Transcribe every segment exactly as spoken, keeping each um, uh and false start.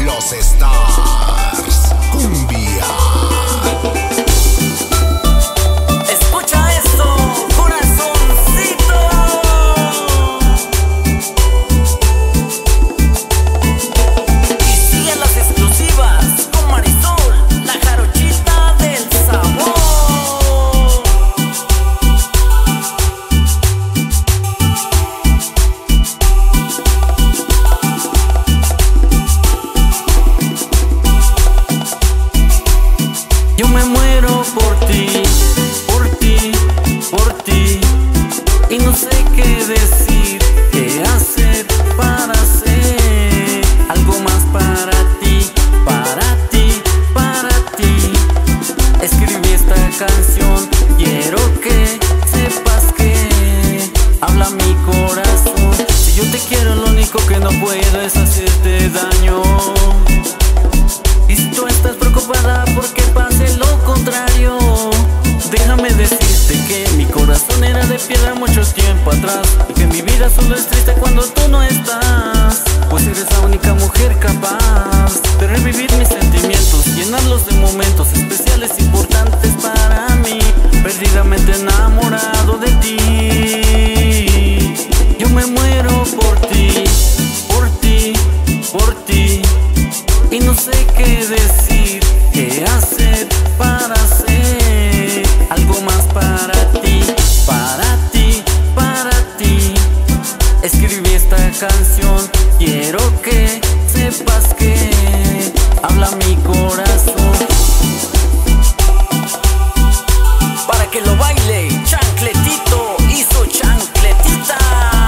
Los Stars Cumbia. Escucha eso, corazoncito. Y siguen las exclusivas con Marisol, la jarochita del sabor. Yo me muero por ti, por ti, por ti. Y no sé qué decir, qué hacer para hacer algo más para ti, para ti, para ti. Escribí esta canción, quiero que sepas que habla mi corazón. Si yo te quiero, lo único que no puedo es hacerte daño. Y si tú estás preocupada porque pase lo contrario, déjame decirte que mi corazón era de piedra mucho tiempo atrás, y que mi vida solo es triste cuando tú no estás, pues eres la única mujer capaz de revivir mis sentimientos, llenarlos de momentos especiales importantes para mí, perdidamente enamorado de ti. Yo me muero por ti, por ti, por ti. Y no sé qué decir, qué hacer para hacer algo más para ti, para ti, para ti. Escribí esta canción, quiero que sepas que habla mi corazón. Para que lo baile, Chancletito hizo chancletita.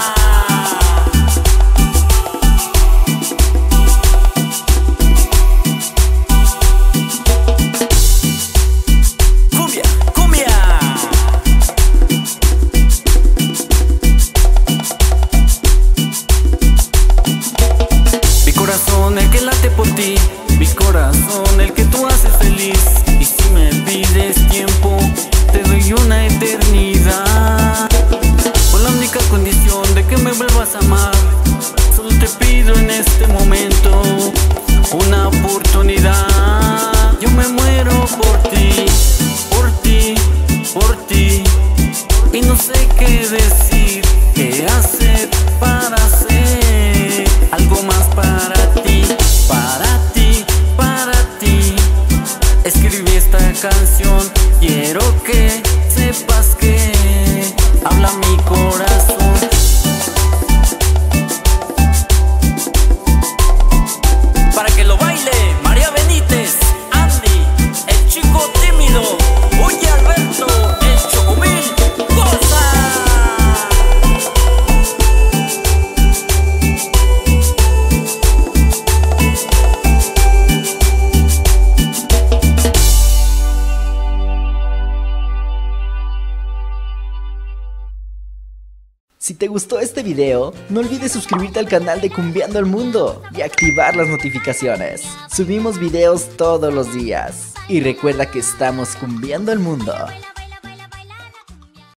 El que late por ti, mi corazón, el que tú haces feliz. Y si me pides tiempo, te doy una eternidad, con la única condición de que me vuelvas a amar. Solo te pido en este momento una oportunidad. Yo me muero por ti, por ti, por ti. Y no sé qué decir, qué hacer para hacer algo más para ti, para ti, para ti. Escribí esta canción, quiero que sepas que habla mi corazón. Para que lo baile María Benítez, Andy, el chico tímido, oye Alberto, el chocomil, goza. Si te gustó este video, no olvides suscribirte al canal de Cumbiando el Mundo y activar las notificaciones. Subimos videos todos los días. Y recuerda que estamos cumbiando el mundo.